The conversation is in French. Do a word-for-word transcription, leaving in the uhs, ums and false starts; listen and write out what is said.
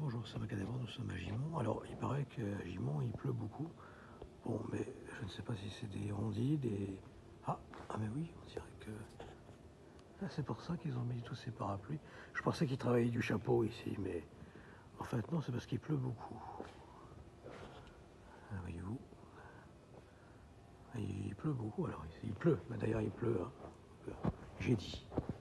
Bonjour, c'est Macadamor, nous sommes à Gimont. Alors, il paraît qu'à Gimont, il pleut beaucoup. Bon, mais je ne sais pas si c'est des rondis, des... Ah, ah mais oui, on dirait que... Ah, c'est pour ça qu'ils ont mis tous ces parapluies. Je pensais qu'ils travaillaient du chapeau ici, mais... En fait, non, c'est parce qu'il pleut beaucoup. Ah, voyez-vous. Il pleut beaucoup, alors ici. Il pleut, mais d'ailleurs il pleut. Hein. J'ai dit.